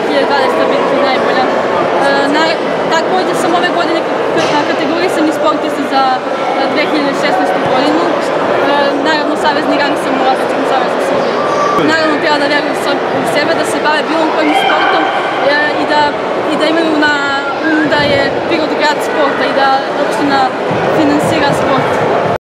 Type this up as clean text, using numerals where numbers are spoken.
2020. biti najbolja. Takođe sam ove godine kategorisani sportista za 2016. godinu. Naravno, savezni rang sam u Atletskom savezu Srbije. Naravno, treba da veruju u sebe, da se bave bilo kojim sportom i da imaju na umu da je Pirot grad sporta i da opština finansira sport.